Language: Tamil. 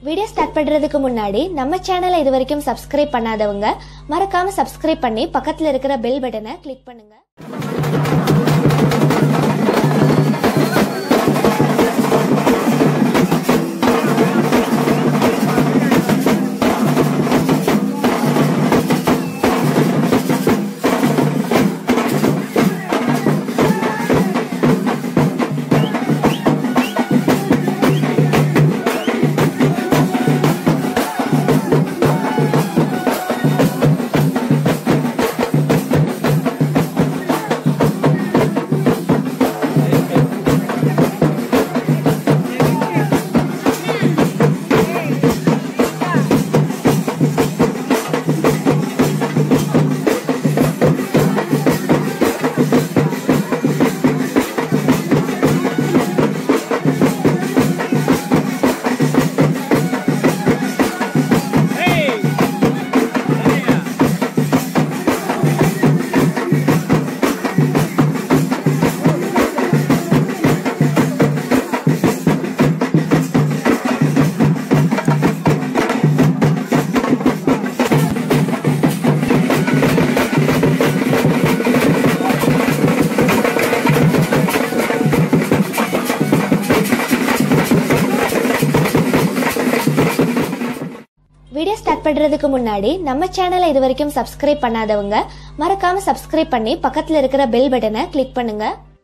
வீடியோ ஸ்டார்ட் பண்றதுக்கு முன்னாடி நம்ம சேனலை இதுவரைக்கும் சப்ஸ்கிரைப் பண்ணாதவங்க மறக்காம சப்ஸ்கிரைப் பண்ணி பக்கத்துல இருக்கிற பெல் பட்டனை கிளிக் பண்ணுங்க. வீடியோ ஸ்டார்ட் பண்றதுக்கு முன்னாடி நம்ம சேனலை இதுவரைக்கும் சப்ஸ்கிரைப் பண்ணாதவங்க மறக்காம சப்ஸ்கிரைப் பண்ணி பக்கத்துல இருக்கிற பெல் பட்டனை கிளிக் பண்ணுங்க.